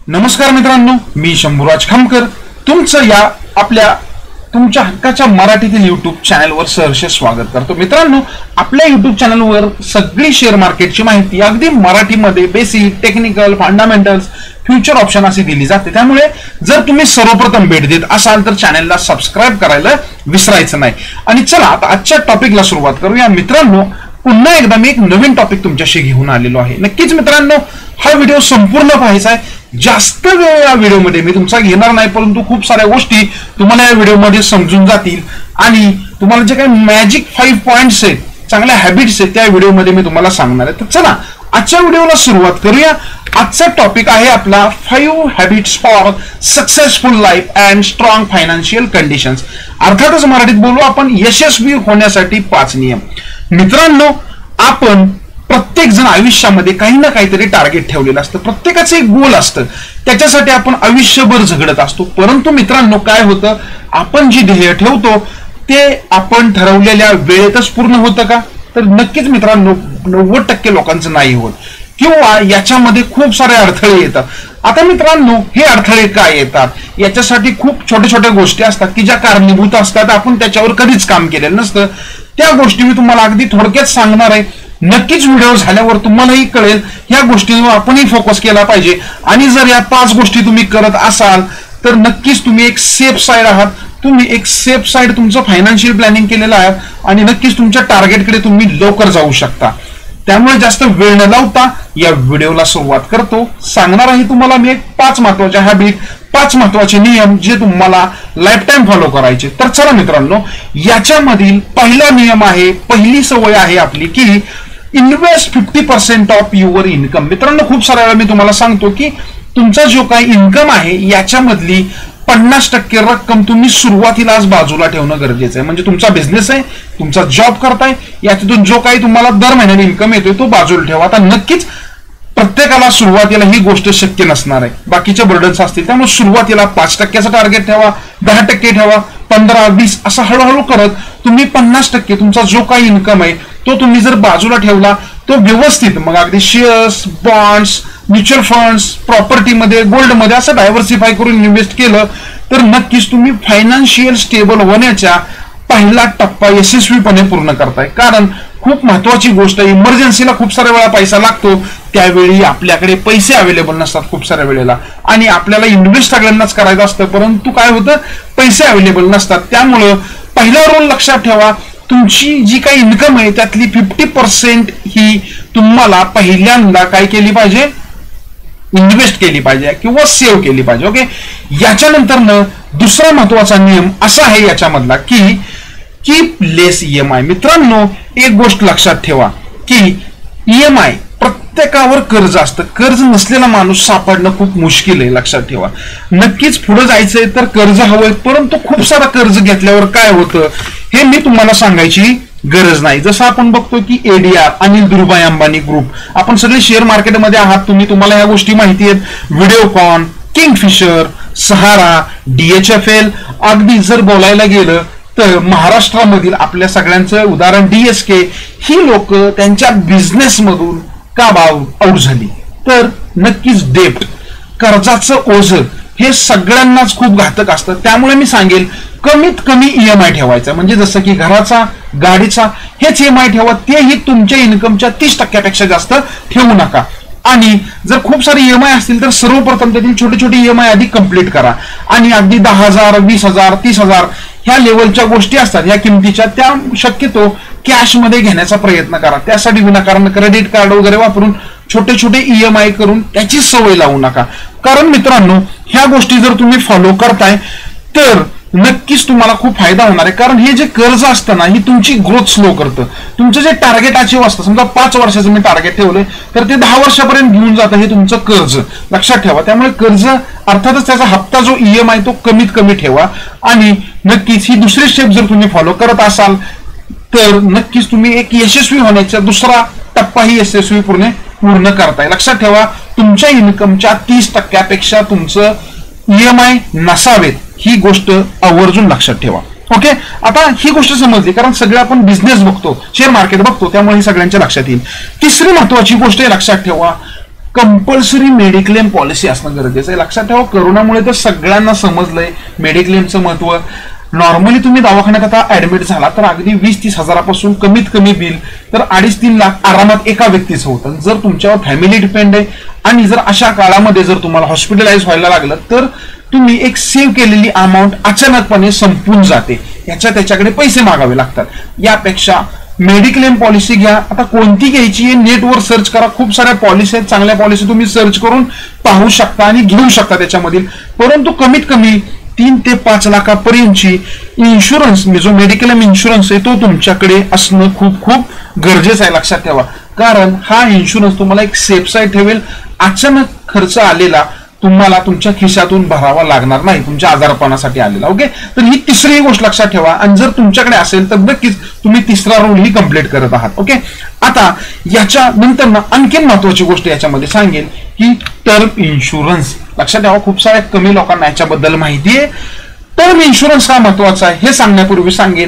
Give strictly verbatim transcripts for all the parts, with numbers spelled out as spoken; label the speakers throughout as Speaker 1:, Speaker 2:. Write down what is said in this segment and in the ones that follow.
Speaker 1: नमस्कार मित्रांनो, मी शंभूराज खामकर तुमचं या आपल्या तुमच्या हक्काच्या मराठीतील युट्यूब चॅनलवर सहर्ष स्वागत करतो। मित्रांनो, आपल्या युट्यूब चॅनलवर सगळी शेअर मार्केटची माहिती अगदी मराठीमध्ये basic, technical, fundamentals, future option अशी दिली जाते। त्यामुळे जर तुम्ही सर्वप्रथम भेट देत असाल तर चॅनलला सबस्क्राइब करायला विसरायचं नाही। आणि चला आता आजच्या टॉपिकला सुरुवात करूया। मित्रांनो, पुन्हा एकदा मी एक नवीन टॉपिक तुमच्याशी घेऊन आलेलो आहे। नक्कीच मित्रांनो, हा व्हिडिओ संपूर्ण पाहायचा आहे। जास्त वेळ या व्हिडिओमध्ये मी तुमचा घेणार नाही, परंतु खूप साऱ्या गोष्टी तुम्हाला या व्हिडिओमध्ये समजून जातील आणि तुम्हाला जे काही मॅजिक फाईव्ह पॉइंट्स आहेत, चांगल्या हॅबिट्स आहेत, त्या व्हिडिओमध्ये मी तुम्हाला सांगणार आहे। तर चला आजच्या व्हिडिओला सुरुवात करूया। आजचा टॉपिक आहे आपला five habits for successful life and strong financial conditions. अर्थातच मराठीत बोलू आपण, यशस्वी होण्यासाठी पाच नियम। मित्रांनो, आपण प्रत्येक जण आयुष्यामध्ये काही ना काहीतरी टार्गेट ठेवलेलं असतं, प्रत्येकाचं एक गोल असतं, त्याच्यासाठी आपण आयुष्यभर झगडत असतो। परंतु मित्रांनो, काय होतं, आपण जी ध्येय ठेवतो ते आपण ठरवलेल्या वेळेतच पूर्ण होतं का? तर नक्कीच मित्रांनो, नव्वद टक्के लोकांचं नाही होत, किंवा याच्यामध्ये खूप सारे अडथळे येतात। आता मित्रांनो, हे अडथळे काय येतात, याच्यासाठी खूप छोट्या छोट्या गोष्टी असतात की ज्या कारणीभूत असतात, आपण त्याच्यावर कधीच काम केलेलं नसतं। त्या गोष्टी मी तुम्हाला अगदी थोडक्यात सांगणार आहे। नक्कीच व्हिडिओ झाल्यावर तुम्हालाही कळेल या गोष्टींवर आपणही फोकस केला पाहिजे। आणि जर या पाच गोष्टी तुम्ही करत असाल तर नक्कीच तुम्ही एक सेफ साईड आहात, तुम्ही एक सेफ साईड तुमचं फायनान्शियल प्लॅनिंग केलेलं आहे आणि नक्कीच तुमच्या टार्गेटकडे तुम्ही लवकर जाऊ शकता। त्यामुळे जास्त वेळ न लावता या व्हिडिओला सुरुवात करतो। सांगणार आहे तुम्हाला मी एक पाच महत्वाचे हॅबिट, पाच महत्वाचे नियम जे तुम्हाला लाईफ टाइम फॉलो करायचे। तर चला मित्रांनो, याच्यामधील पहिला नियम आहे, पहिली सवय आहे आपली की invest fifty percent of your income. मित्रांनो, खूप साऱ्या वेळा मी तुम्हाला सांगतो की तुमचा जो काही इन्कम आहे याच्यामधली पन्नास टक्के रक्कम तुम्ही सुरुवातीला आज बाजूला ठेवणं गरजेचं आहे। म्हणजे तुमचा बिझनेस आहे, तुमचा जॉब करताय, याच्यातून जो काही तुम्हाला दर महिन्याने इन्कम येतोय तो बाजूला ठेवा। आता नक्कीच प्रत्येकाला सुरुवातीला ही गोष्ट शक्य नसणार आहे, बाकीचे बर्डन्स असतील, त्यामुळे सुरुवातीला पाच टक्क्याचं टार्गेट ठेवा, दहा टक्के ठेवा, पंधरा वीस असं हळूहळू करत तुम्ही पन्नास टक्के तुमचा जो काही इन्कम आहे तो तुम्ही जर बाजूला ठेवला, तो व्यवस्थित मग अगदी शेअर्स, बॉन्ड्स, म्युच्युअल फंड्स, प्रॉपर्टीमध्ये, गोल्डमध्ये असं डायव्हर्सिफाय करून इन्व्हेस्ट केलं तर नक्कीच तुम्ही फायनान्शियल स्टेबल होण्याच्या पहिला टप्पा यशस्वीपणे पूर्ण करताय। कारण खूप महत्वाची गोष्ट आहे, इमर्जन्सीला खूप साऱ्या वेळा पैसा लागतो, त्यावेळी आपल्याकडे पैसे अवेलेबल नसतात खूप साऱ्या वेळेला, आणि आपल्याला इन्व्हेस्ट सगळ्यांनाच करायचं असतं, परंतु काय होतं, पैसे अवेलेबल नसतात। त्यामुळं पहिला रोल लक्षात ठेवा, तुमची जी काही इन्कम आहे त्यातली फिफ्टी पर्सेंट ही तुम्हाला पहिल्यांदा काय केली पाहिजे, इन्व्हेस्ट केली पाहिजे किंवा सेव्ह केली पाहिजे। ओके, याच्यानंतर दुसरा महत्वाचा नियम असा आहे याच्यामधला की कीप लेस ईएमआय। मित्रांनो, एक गोष्ट लक्षात ठेवा की ईएमआय, प्रत्येकावर कर्ज असतं, कर्ज नसलेला माणूस सापडणं खूप मुश्किल आहे, लक्षात ठेवा। नक्कीच पुढे जायचंय तर कर्ज हवंय, परंतु खूप सारा कर्ज घेतल्यावर काय होतं हे मी तुम्हाला सांगायची गरज नाही। जसं आपण बघतो की एडीआर, अनिल धीरूभाई अंबानी ग्रुप, आपण सगळे शेअर मार्केटमध्ये आहात, तुम्ही तुम्हाला ह्या गोष्टी माहिती आहेत, व्हिडिओकॉन, किंगफिशर, सहारा, डीएचएफएल, अगदी जर बोलायला गेलं तर महाराष्ट्रामधील आपल्या सगळ्यांचं उदाहरण डीएसके, ही लोक त्यांच्या बिझनेस मधून का आउट झाली, तर नक्कीच डेब्ट, कर्जाचं ओझं हे सगळ्यांनाच खूप घातक असतं। त्यामुळे मी सांगेल कमीत कमी ईएमआय ठेवायचा, म्हणजे जसं की घराचा, गाडीचा, हेच ईएमआय ठेवा, तेही तुमच्या इन्कमच्या तीस टक्क्यापेक्षा जास्त ठेवू नका। आणि जर खूप सारे ईएमआय असतील तर सर्वप्रथम त्यातील छोटे छोटे ईएमआय आधी कंप्लीट करा, आणि अगदी दहा हजार, वीस हजार, तीस हजार ह्या लेवलच्या गोष्टी असतात ह्या किमतीच्या, त्या शक्यतो कॅश मध्ये घेण्याचा प्रयत्न करा। त्यासाठी विनाकारण क्रेडिट कार्ड वगैरे वापरून छोटे छोटे ईएमआय करून त्याची सवय लावू नका। कारण मित्रांनो, ह्या गोष्टी जर तुम्ही फॉलो करताय तर नक्कीच तुम्हाला खूप फायदा होणार आहे। कारण हे जे कर्ज असतं ना, ही तुमची ग्रोथ स्लो करतं, तुमचं जे टार्गेट अचीव असतं, समजा पाच वर्षाचं मी टार्गेट ठेवलंय तर ते दहा वर्षापर्यंत घेऊन जातं, हे तुमचं कर्ज, लक्षात ठेवा। त्यामुळे कर्ज अर्थातच त्याचा हप्ता जो ईएमआय तो कमीत कमी ठेवा, आणि नक्कीच ही दुसरी स्टेप जर तुम्ही फॉलो करत असाल तर नक्कीच तुम्ही एक यशस्वी होण्याचा दुसरा टप्पाही यशस्वीपणे पूर्ण करताय। लक्षात ठेवा, तुमच्या इन्कमच्या तीस टक्क्यापेक्षा तुमचं ईएमआय नसावेत, ही गोष्ट आवर्जून लक्षात ठेवा। ओके, आता ही गोष्ट समजली, कारण सगळे आपण बिझनेस बघतो, शेअर मार्केट बघतो, त्यामुळे सगळ्यांच्या लक्षात येईल। तिसरी महत्वाची गोष्ट लक्षात ठेवा, कंपल्सरी मेडिक्लेम पॉलिसी असणं गरजेचं आहे. लक्षात ठेवा, कोरोनामुळे तर सगळ्यांना समजलंय मेडिक्लेमचं महत्व. नॉर्मली तुम्ही दवाखान्यात आता ऍडमिट झाला तर अगदी वीस तीस हजारापासून कमीत कमी बिल तर अडीच तीन लाख आरामात एका व्यक्तीचं होतं. जर तुमच्यावर फॅमिली डिपेंड आहे आणि जर अशा काळामध्ये जर तुम्हाला हॉस्पिटलाइज व्हायला लागलं तर तुम्ही एक सेव्ह केलेली अमाऊंट अचानकपणे संपून जाते, याच्या त्याच्याकडे पैसे मागावे लागतात. यापेक्षा मेडिक्लेम पॉलिसी घ्या. आता कोणती घ्यायची आहे नेटवर सर्च करा, खूप साऱ्या पॉलिसी आहेत, चांगल्या पॉलिसी तुम्ही सर्च करून पाहू शकता आणि घेऊ शकता त्याच्यामधील. परंतु कमीत कमी तीन ते पाच लाखापर्यंतची इन्शुरन्स जो मेडिक्लेम इन्शुरन्स आहे तो तुमच्याकडे असणं खूप खूप गरजेचं आहे. लक्षात ठेवा, कारण हा इन्शुरन्स तुम्हाला एक सेफ साईड ठेवेल. अचानक खर्च आलेला तुम्हाला तुमच्या खिशातून भरावा लागणार नाही, तुमच्या आजारपणासाठी आलेला. ओके, तर ही तिसरी गोष्ट लक्षात ठेवा. आणि जर तुमच्याकडे असेल तर नक्कीच तुम्ही तिसरा रोल ही कंप्लीट करत आहात. ओके, आता याच्या नंतर ना आणखीन महत्वाची गोष्ट याच्यामध्ये सांगेल की टर्म इन्शुरन्स. लक्षात ठेवा, खूप साऱ्या कमी लोकांना याच्याबद्दल माहिती आहे. टर्म इन्शुरन्स का महत्वाचा आहे हे सांगण्यापूर्वी सांगेल,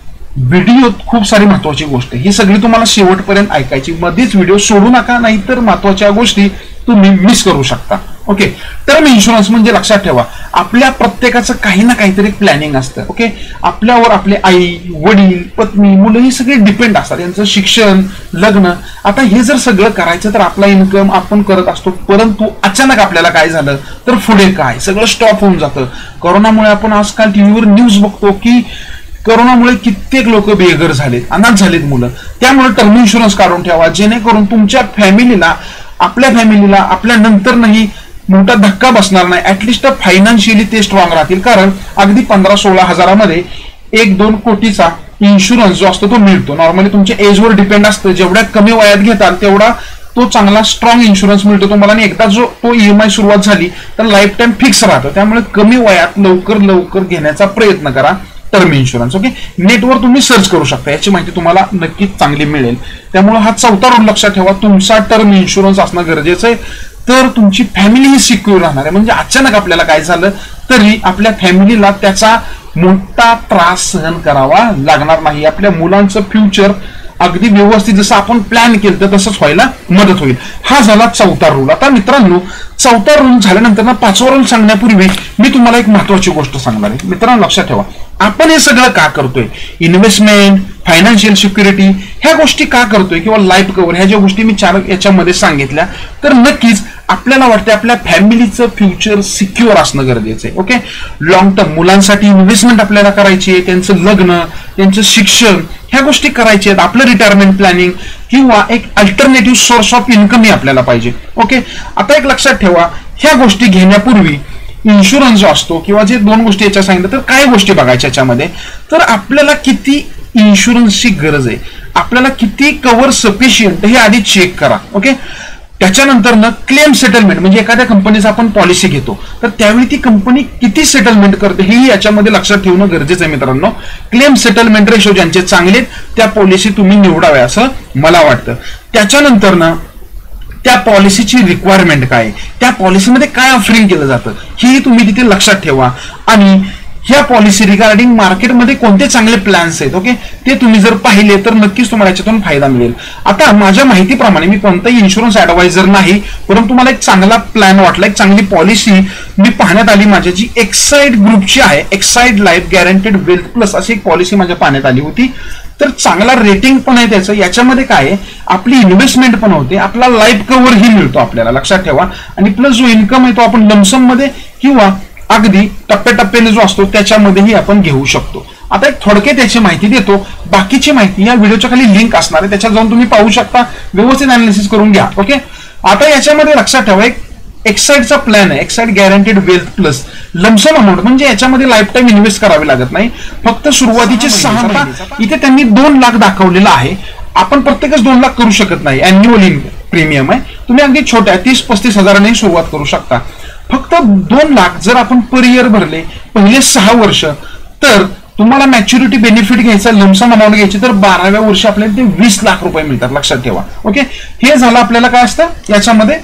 Speaker 1: व्हिडिओत खूप सारी महत्वाची गोष्ट आहे, ही सगळी तुम्हाला शेवटपर्यंत ऐकायची. मध्येच व्हिडिओ सोडू नका, नाहीतर महत्वाच्या गोष्टी तुम्ही मिस करू शकता. ओके, टर्म इन्शुरन्स म्हणजे लक्षात ठेवा, आपल्या प्रत्येकाचं काही ना काहीतरी प्लॅनिंग असतं. ओके, आपल्यावर आपले आई वडील पत्नी मुलं ही सगळे डिपेंड असतात, यांचं शिक्षण लग्न. आता हे जर सगळं करायचं तर आपला इन्कम आपण करत असतो, परंतु अचानक आपल्याला काय झालं तर पुढे काय सगळं स्टॉप होऊन जातं. कोरोनामुळे आपण आजकाल टीव्हीवर न्यूज बघतो की कोरोनामुळे कित्येक लोक बेघर झालेत, अनाथ झालेत मुलं. त्यामुळे टर्म इन्शुरन्स काढून ठेवा, जेणेकरून तुमच्या फॅमिलीला आपल्या फॅमिलीला आपल्या नंतरही मोठा धक्का बसणार नाही. ऍटलिस्ट फायनान्शियली ते स्ट्रॉंग राहतील, कारण अगदी पंधरा सोळा हजारामध्ये एक दोन कोटीचा इन्शुरन्स जो असतो तो मिळतो. नॉर्मली तुमच्या एजवर डिपेंड असतं, जेवढ्या कमी वयात घेताल तेवढा तो चांगला स्ट्रॉंग इन्शुरन्स मिळतो तुम्हाला. आणि एकदा जो तो ईएमआय सुरुवात झाली तर लाईफ टाइम फिक्स राहतं. त्यामुळे कमी वयात लवकर लवकर घेण्याचा प्रयत्न करा टर्म इन्शुरन्स. ओके, नेटवर तुम्ही सर्च करू शकता, याची माहिती तुम्हाला नक्कीच चांगली मिळेल. त्यामुळे हा चौथा रोल लक्षात ठेवा, तुमचा टर्म इन्शुरन्स असणं गरजेचं आहे. तर तुमची फॅमिली ही सिक्युअर राहणार आहे. म्हणजे अचानक आपल्याला काय झालं तरी आपल्या फॅमिलीला त्याचा मोठा त्रास सहन करावा लागणार नाही. आपल्या मुलांचं फ्युचर अगदी व्यवस्थित जसं आपण प्लॅन केलं तर तसंच व्हायला मदत होईल. हा झाला चौथा रूल. आता मित्रांनो, चौथा रूल झाल्यानंतर ना पाचवा रूल सांगण्यापूर्वी मी तुम्हाला एक महत्वाची गोष्ट सांगणार आहे. मित्रांनो लक्षात ठेवा, आपण हे सगळं का करतोय, इन्व्हेस्टमेंट फायनान्शियल सिक्युरिटी ह्या गोष्टी का करतोय किंवा लाईफ कव्हर ह्या ज्या गोष्टी मी चार याच्यामध्ये सांगितल्या, तर नक्कीच आपल्याला वाटते आपल्या फॅमिलीचं फ्युचर सिक्युअर असणं गरजेचं आहे. ओके, लॉंग टर्म मुलांसाठी इन्व्हेस्टमेंट आपल्याला करायची आहे, त्यांचं लग्न त्यांचं शिक्षण ह्या गोष्टी करायच्या आहेत, आपलं रिटायरमेंट प्लॅनिंग किंवा एक अल्टरनेटिव्ह सोर्स ऑफ इन्कमही आपल्याला पाहिजे. ओके, आता एक लक्षात ठेवा, ह्या गोष्टी घेण्यापूर्वी इन्शुरन्स जो असतो किंवा जे दोन गोष्टी याच्या सांगितलं तर काय गोष्टी बघायच्या याच्यामध्ये, तर आपल्याला किती इन्शुरन्सची गरज आहे, आपल्याला किती कव्हर सफिशियंट हे आधी चेक करा. ओके, त्याच्यानंतर ना क्लेम सेटलमेंट म्हणजे एखाद्या कंपनीचा आपण पॉलिसी घेतो तर त्यावेळी ती कंपनी किती सेटलमेंट करते हे याच्यामध्ये लक्षात ठेवणं गरजेचं आहे. मित्रांनो, क्लेम सेटलमेंट रेशो ज्यांचे चांगले त्या पॉलिसी तुम्ही निवडाव्या असं मला वाटतं. त्याच्यानंतर ना त्या पॉलिसीची रिक्वायरमेंट काय, त्या पॉलिसीमध्ये काय ऑफरिंग केलं जातं हेही तुम्ही तिथे लक्षात ठेवा. आणि ह्या पॉलिसी रिगार्डिंग मार्केटमध्ये कोणते चांगले प्लॅन्स आहेत ओके ते तुम्ही जर पाहिले तर नक्कीच तुम्हाला याच्यातून फायदा मिळेल. आता माझ्या माहितीप्रमाणे मी कोणताही इन्शुरन्स ऍडवायझर नाही, परंतु मला एक चांगला प्लॅन वाटला, एक चांगली पॉलिसी मी पाहण्यात आली माझ्या जी एक्साइड ग्रुपची आहे, Exide life guaranteed wealth plus अशी एक पॉलिसी माझ्या पाहण्यात आली होती. तर चांगला रेटिंग पण आहे त्याचं. याच्यामध्ये काय आहे, आपली इन्व्हेस्टमेंट पण होते, आपला लाईफ कव्हर ही मिळतो आपल्याला लक्षात ठेवा, आणि प्लस जो इन्कम आहे तो आपण लमसम मध्ये किंवा अगदी टप्प्याटप्प्याने जो असतो त्याच्यामध्येही आपण घेऊ शकतो. आता एक थोडक्यात त्याची माहिती देतो, बाकीची माहिती या व्हिडिओच्या खाली लिंक असणार आहे, त्याच्यात जाऊन तुम्ही पाहू शकता, व्यवस्थित अनालिसिस करून घ्या. ओके, आता याच्यामध्ये लक्षात ठेवा एक एक्साइडचा प्लॅन आहे, Exide guaranteed wealth plus lump sum amount, म्हणजे याच्यामध्ये लाईफ टाइम इन्व्हेस्ट करावी लागत नाही, फक्त सुरुवातीचे सहा महिने. इथे त्यांनी दोन लाख दाखवलेला आहे, आपण प्रत्येकच दोन लाख करू शकत नाही, अॅन्युअल प्रीमियम आहे, तुम्ही अगदी छोट्या तीस पस्तीस हजारांनी सुरुवात करू शकता. फक्त दोन लाख जर आपण पर इयर भरले पहिले सहा वर्ष तर तुम्हाला मॅच्युरिटी बेनिफिट घ्यायचा, लमसम अमाऊंट घ्यायची तर बाराव्या वर्षी आपल्याला ते वीस लाख रुपये मिळतात लक्षात ठेवा. ओके, हे झालं आपल्याला काय असतं याच्यामध्ये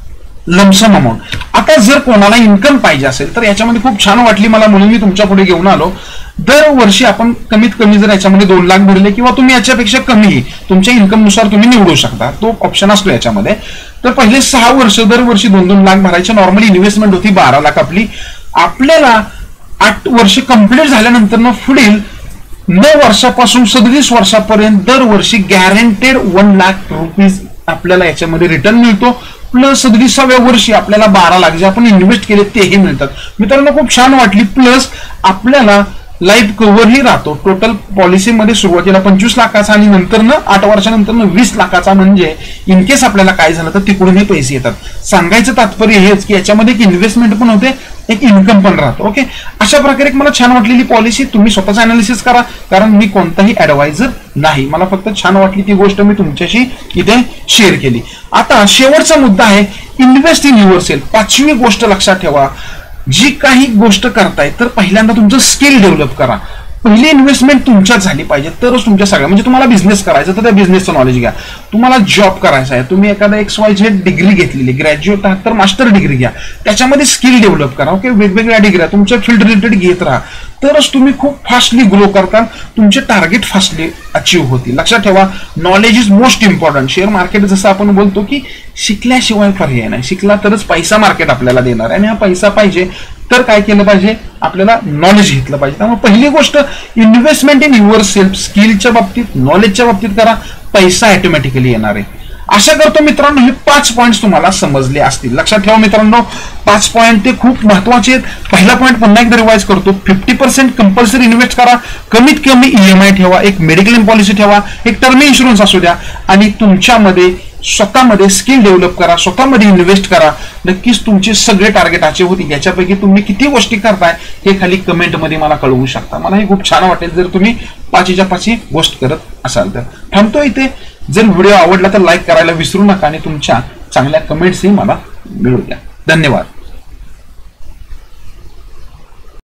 Speaker 1: लमसम अमाऊंट. आता जर कोणाला इन्कम पाहिजे असेल तर याच्यामध्ये खूप छान वाटली मला म्हणून मी तुमच्या पुढे घेऊन आलो. दरवर्षी आपण कमीत कमी जर याच्यामध्ये दोन लाख भरले किंवा तुम्ही याच्यापेक्षा कमी तुमच्या इन्कम नुसार तुम्ही निवडू शकता, तो ऑप्शन असतो याच्यामध्ये. तर पहिले सहा वर्ष दरवर्षी दोन दोन लाख भरायचे. नॉर्मली इन्व्हेस्टमेंट होती बारा लाख आपली. आपल्याला आठ वर्ष कंप्लीट झाल्यानंतर ना पुढील नऊ वर्षापासून सदतीस वर्षापर्यंत दरवर्षी गॅरंटेड वन लाख रुपीज आपल्याला याच्यामध्ये रिटर्न मिळतो. प्लस सदतीसाव्या वर्षी आपल्याला बारा लाख जे आपण इन्व्हेस्ट केले तेही मिळतात. मित्रांनो खूप छान वाटली. प्लस आपल्याला लाईफ कव्हरही राहतो. टोटल पॉलिसीमध्ये सुरुवातीला पंचवीस लाखाचा आणि नंतर ना आठ वर्षानंतर वीस लाखाचा, म्हणजे इन केस आपल्याला काय झालं तर तिकडूनही पैसे येतात. सांगायचं तात्पर्य हेच की याच्यामध्ये एक इन्व्हेस्टमेंट पण होते, एक इन्कम पण राहतो. ओके, अशा प्रकारे एक मला छान वाटलेली पॉलिसी. तुम्ही स्वतःच अनालिसिस करा, कारण मी कोणताही ऍडवायझर नाही. मला फक्त छान वाटली ती गोष्ट मी तुमच्याशी इथे शेअर केली. आता शेवटचा मुद्दा आहे इन्व्हेस्ट इन युअरसेल्फ. पाचवी गोष्ट लक्षात ठेवा, जी काही गोष्ट करताय तर पहिल्यांदा तुमचं स्किल डेव्हलप करा. पहिली इन्व्हेस्टमेंट तुमच्यात झाली पाहिजे तरच तुमच्या सगळ्या, म्हणजे तुम्हाला बिझनेस करायचा तर त्या बिझनेसचं नॉलेज घ्या. तुम्हाला जॉब करायचा आहे, तुम्ही एखादा एक्स वाय झेड डिग्री घेतलेली, ग्रॅज्युएट आहात तर मास्टर डिग्री घ्या, त्याच्यामध्ये स्किल डेव्हलप करा. ओके, वेगवेगळ्या डिग्र्या तुमच्या फील्ड रिलेटेड घेत राहा, तरच तुम्ही खूप फास्टली ग्रो करता, तुमचे टार्गेट फास्टली अचीव्ह होतील. लक्षात ठेवा, knowledge is most important. Share market जसं आपण बोलतो की शिकल्याशिवाय पर्याय नाही, शिकला तरच पैसा मार्केट आपल्याला देणार आहे. आणि हा पैसा पाहिजे तर काय केलं पाहिजे, आपल्याला नॉलेज घेतलं पाहिजे. त्यामुळे पहिली गोष्ट इन्व्हेस्टमेंट इन युअर सेल्फ. स्किलच्या बाबतीत, नॉलेजच्या बाबतीत करा, पैसा ऑटोमॅटिकली येणार आहे. आशा करतो मित्रांनो हे पाच पॉईंट तुम्हाला समजले असतील. लक्षात ठेवा मित्रांनो, पाच पॉईंट ते खूप महत्वाचे आहेत. पहिला पॉईंट पुन्हा एकदा रिवाइज करतो, फिफ्टी पर्सेंट कंपल्सरी इन्व्हेस्ट करा, कमीत कमी ईएमआय ठेवा, एक मेडिक्लेम पॉलिसी ठेवा, एक टर्म इन्शुरन्स असू द्या, आणि तुमच्यामध्ये स्वतःमध्ये स्किल डेव्हलप करा, स्वतःमध्ये इन्व्हेस्ट करा. नक्कीच तुमचे सगळे टार्गेट अचीव्ह होतील. याच्यापैकी तुम्ही किती गोष्टी करताय हे खाली कमेंटमध्ये मला कळवू शकता. मला हे खूप छान वाटेल जर तुम्ही पाचीच्या पाची गोष्ट करत असाल तर. थांबतो इथे. जर व्हिडिओ आवडला तर लाईक करायला विसरू नका आणि तुमच्या चांगल्या कमेंट्सही मला मिळू द्या. धन्यवाद.